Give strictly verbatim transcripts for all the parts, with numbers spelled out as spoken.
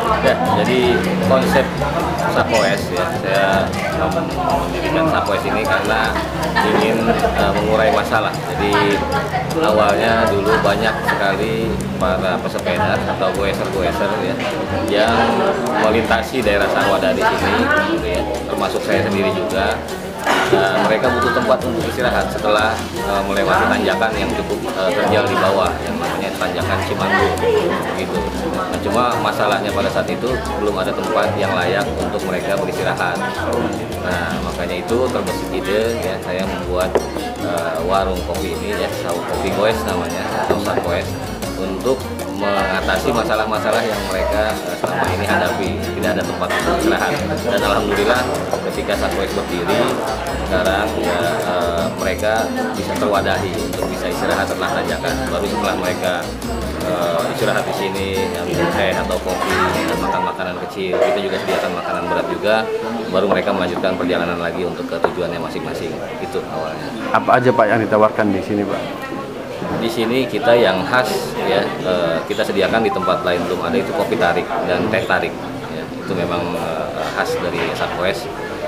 Ya, jadi konsep Sapoes ya, saya mendirikan Sapoes ini karena ingin uh, mengurai masalah. Jadi awalnya dulu banyak sekali para pesepeda atau goeser-goeser ya yang melintasi daerah Sarwadadi sini, gitu ya, termasuk saya sendiri juga. Uh, mereka butuh tempat untuk istirahat setelah uh, melewati tanjakan yang cukup uh, terjal di bawah yang namanya tanjakan Cimanggu gitu. Nah, cuma masalahnya pada saat itu belum ada tempat yang layak untuk mereka beristirahat. Nah, makanya itu terbesit ide ya saya membuat uh, warung kopi ini ya, Kopi Goes namanya atau Sapoes, untuk mengatasi masalah-masalah yang mereka uh, selama ini hadapi, tidak ada tempat untuk istirahat. Dan alhamdulillah ketika Sapoes berdiri sekarang ya uh, mereka bisa terwadahi untuk bisa istirahat setelah tanjakan. Baru setelah mereka uh, istirahat di sini ambil teh atau kopi dan makan makanan kecil, kita juga sediakan makanan berat juga, baru mereka melanjutkan perjalanan lagi untuk ke tujuannya masing-masing. Itu awalnya. Apa aja Pak yang ditawarkan di sini Pak? Di sini kita yang khas ya uh, kita sediakan di tempat lain belum ada, itu kopi tarik dan teh tarik ya, itu memang uh, khas dari Sapoes.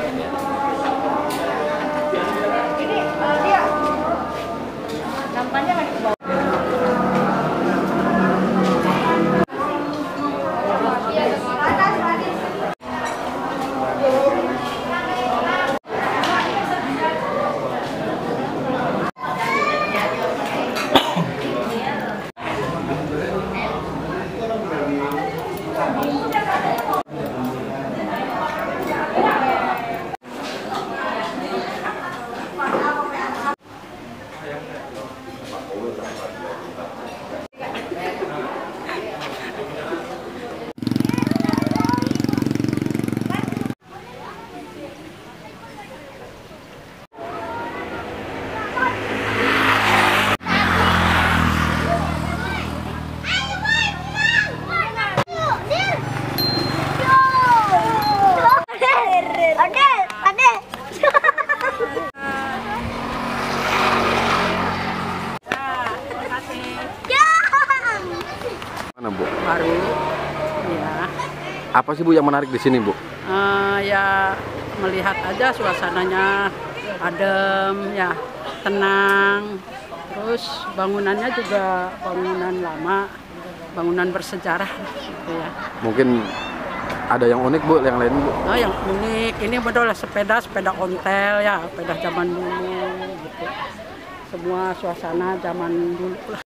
Mana Bu? Baru, ya. Apa sih Bu yang menarik di sini Bu? Uh, ya melihat aja suasananya adem, ya tenang. Terus bangunannya juga bangunan lama, bangunan bersejarah, gitu ya. Mungkin ada yang unik Bu, yang lain Bu? Oh, yang unik ini betul sepeda, sepeda ontel ya, sepeda zaman dulu, gitu. Semua suasana zaman dulu lah.